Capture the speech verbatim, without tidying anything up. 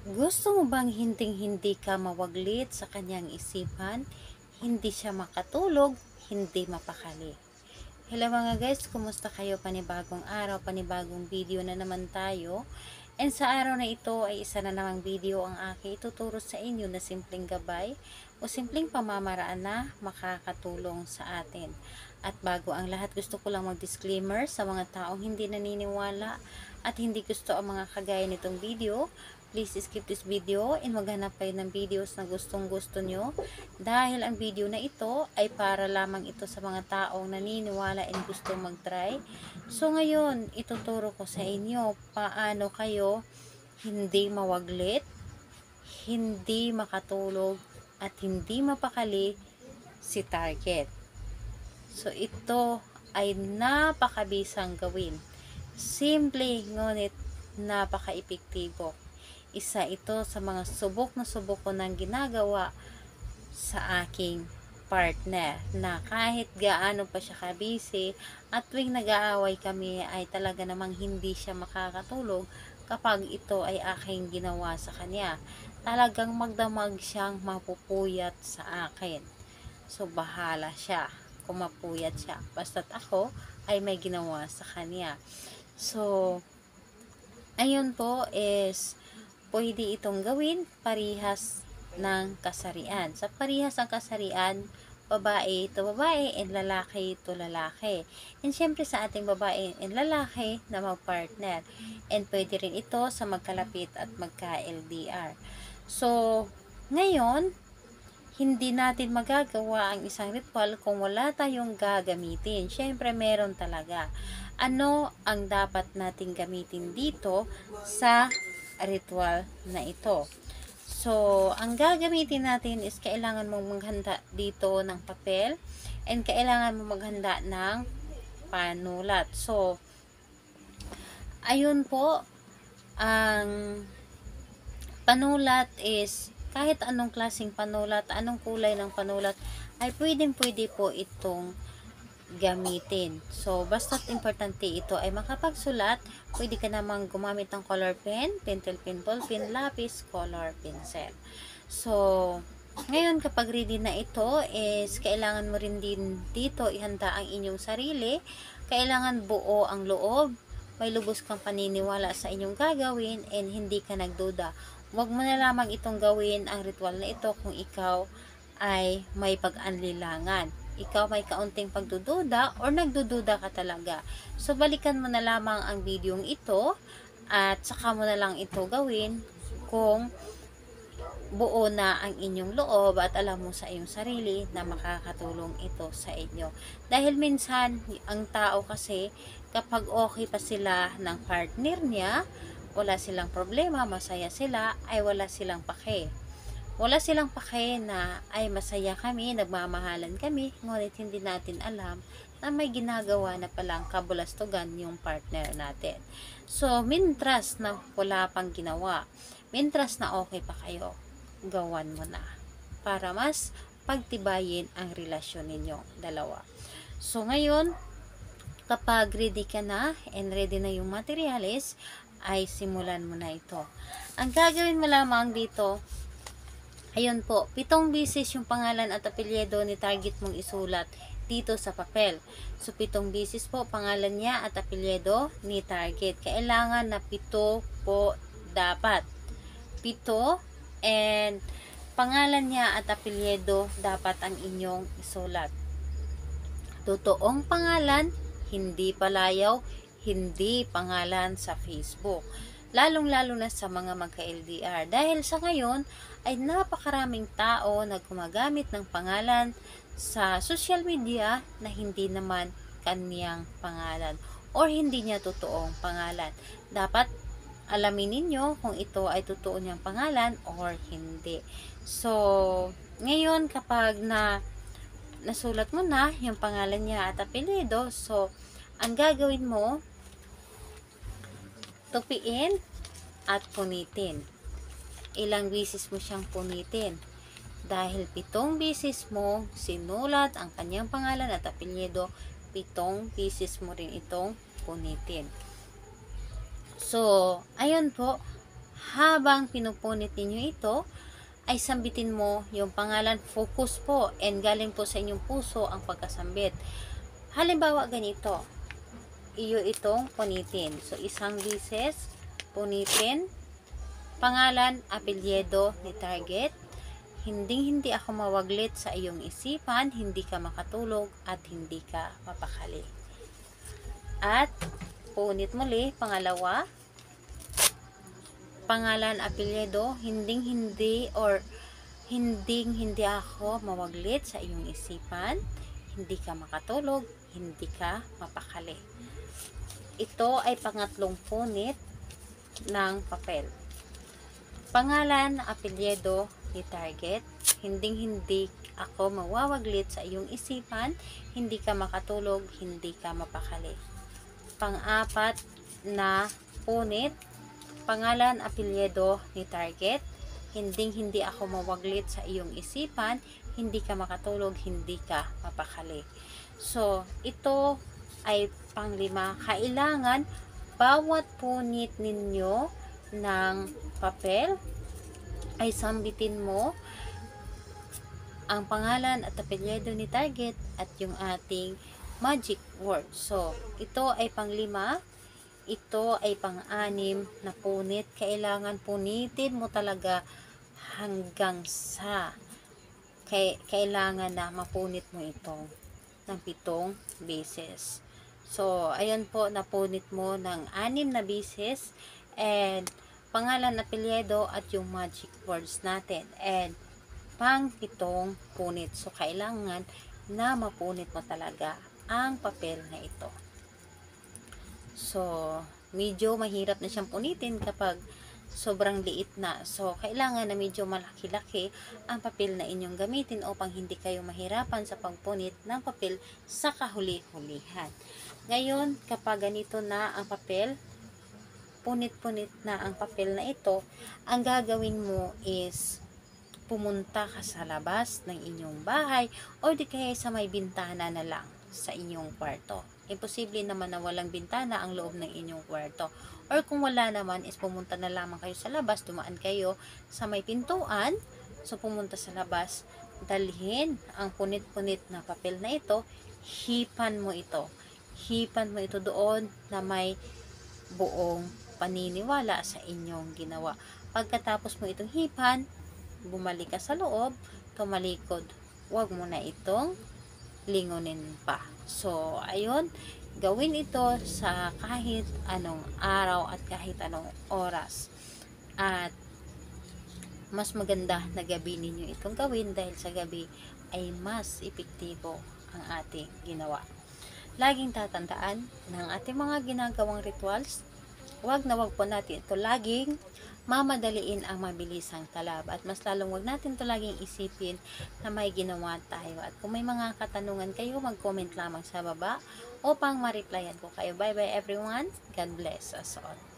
Gusto mo bang hinding-hindi ka mawaglit sa kanyang isipan, hindi siya makatulog, hindi mapakali? Hello mga guys, kumusta kayo? Panibagong araw, panibagong video na naman tayo. And sa araw na ito ay isa na namang video ang aking ituturo sa inyo na simpleng gabay o simpleng pamamaraan na makakatulong sa atin. At bago ang lahat, gusto ko lang mag-disclaimer sa mga taong hindi naniniwala at hindi gusto ang mga kagaya nitong video. Please skip this video and maghanap kayo ng videos na gustong gusto nyo dahil ang video na ito ay para lamang ito sa mga taong naniniwala and gusto mag-try. So ngayon, ituturo ko sa inyo paano kayo hindi mawaglit, hindi makatulog, at hindi mapakali si target. So ito ay napakabisang gawin. Simple ngunit napaka-epektibo. Isa ito sa mga subok na subok ko nang ginagawa sa aking partner na kahit gaano pa siya kabisi at tuwing nag-aaway kami ay talaga namang hindi siya makakatulog kapag ito ay aking ginawa sa kanya. Talagang magdamag siyang mapupuyat sa akin. So bahala siya kung mapuyat siya. Basta't ako ay may ginawa sa kanya. So ayun po is pwede itong gawin parihas ng kasarian. Sa parihas ng kasarian, babae ito babae and lalaki ito lalaki. And syempre sa ating babae and lalaki na magpartner. And pwede rin ito sa magkalapit at magka-L D R. So, ngayon, hindi natin magagawa ang isang ritual kung wala tayong gagamitin. Syempre, meron talaga. Ano ang dapat nating gamitin dito sa ritual na ito? So, ang gagamitin natin is kailangan mong maghanda dito ng papel and kailangan mong maghanda ng panulat. So, ayun po, ang panulat is kahit anong klaseng panulat, anong kulay ng panulat, ay pwedeng pwede po itong gamitin. So, basta't importante ito ay makapagsulat, pwede ka namang gumamit ng color pen, pentel pen, ball pen, lapis, color pencil. So, ngayon kapag ready na ito is kailangan mo rin din dito ihanda ang inyong sarili. Kailangan buo ang loob, may lubos kang paniniwala sa inyong gagawin and hindi ka nagduda. Huwag mo na lamang itong gawin ang ritual na ito kung ikaw ay may pag-anlilangan. Ikaw may kaunting pagdududa or nagdududa ka talaga. So, balikan mo na lamang ang videong ito at saka mo na lang ito gawin kung buo na ang inyong loob at alam mo sa iyong sarili na makakatulong ito sa inyo. Dahil minsan, ang tao kasi kapag okay pa sila ng partner niya, wala silang problema, masaya sila, ay wala silang pake. Wala silang pake na ay masaya kami, nagmamahalan kami, ngunit hindi natin alam na may ginagawa na palang kabulastugan yung partner natin. So, mintras na wala pang ginawa, mintras na okay pa kayo, gawan mo na para mas pagtibayin ang relasyon ninyong dalawa. So, ngayon, kapag ready ka na and ready na yung materials, ay simulan mo na ito. Ang gagawin mo lamang dito, ayun po, pitong bisis yung pangalan at apelyido ni target mong isulat dito sa papel. So, pitong bisis po pangalan niya at apelyido ni target. Kailangan na pito po dapat. Pito and pangalan niya at apelyido dapat ang inyong isulat. Totoong pangalan, hindi palayaw, hindi pangalan sa Facebook. Lalong-lalo na sa mga magka-L D R. Dahil sa ngayon, ay napakaraming tao na gumagamit ng pangalan sa social media na hindi naman kaniyang pangalan or hindi niya totoong pangalan. Dapat alamin ninyo kung ito ay totoo niyang pangalan or hindi. So, ngayon kapag na nasulat mo na yung pangalan niya at apelyido, so, ang gagawin mo, tupiin at punitin. Ilang bisis mo siyang punitin. Dahil pitong bisis mo sinulat ang kanyang pangalan at apelyido, pitong bisis mo rin itong punitin. So, ayun po, habang pinupunit ninyo ito, ay sambitin mo yung pangalan, focus po, and galing po sa inyong puso ang pagkasambit. Halimbawa, ganito, iyo itong punitin. So, isang bises, punitin, pangalan, apelyido ni target, hindi hindi ako mawaglit sa iyong isipan, hindi ka makatulog, at hindi ka mapakali. At, punit muli, pangalawa, pangalan, apelyido, hinding hindi or hinding hindi ako mawaglit sa iyong isipan, hindi ka makatulog, hindi ka mapakali. Ito ay pangatlong punit ng papel. Pangalan, apelyido ni target, hinding hindi ako mawawaglit sa iyong isipan, hindi ka makatulog, hindi ka mapakali. Pang-apat na punit, pangalan, apelyido ni target, hinding hindi ako mawaglit sa iyong isipan, hindi ka makatulog, hindi ka mapakali. So, ito ay panglima. Kailangan bawat punit ninyo ng papel ay sambitin mo ang pangalan at apelyido ni target at yung ating magic word. So, ito ay panglima. Ito ay pang-anim na punit. Kailangan punitin mo talaga hanggang sa kailangan na mapunit mo ito ng pitong beses. So, ayun po, napunit mo ng anim na beses, and pangalan, apelyido at yung magic words natin, and pang pitong punit. So, kailangan na mapunit mo talaga ang papel na ito. So, medyo mahirap na siyang punitin kapag sobrang liit na. So, kailangan na medyo malaki-laki ang papel na inyong gamitin upang hindi kayo mahirapan sa pagpunit ng papel sa kahuli-hulihan. Ngayon, kapag ganito na ang papel, punit-punit na ang papel na ito, ang gagawin mo is pumunta ka sa labas ng inyong bahay o di kaya sa may bintana na lang sa inyong kwarto. Imposible naman na walang bintana ang loob ng inyong kwarto. Or kung wala naman, is pumunta na lamang kayo sa labas, dumaan kayo sa may pintuan, so pumunta sa labas, dalhin ang punit-punit na papel na ito, hipan mo ito. Hipan mo ito doon na may buong paniniwala sa inyong ginawa. Pagkatapos mo itong hipan, bumalik ka sa loob, tumalikod. Huwag mo na itong lingunin pa. So, ayun, gawin ito sa kahit anong araw at kahit anong oras. At mas maganda na gabi ninyo itong gawin dahil sa gabi ay mas epektibo ang ating ginawa. Laging tatandaan ng ating mga ginagawang rituals, wag na wag po natin ito laging mamadaliin ang mabilisang talab, at mas lalong wag natin ito laging isipin na may ginawa tayo. At kung may mga katanungan kayo, mag-comment lamang sa baba upang ma-replyan ko kayo. Bye bye everyone. God bless us all.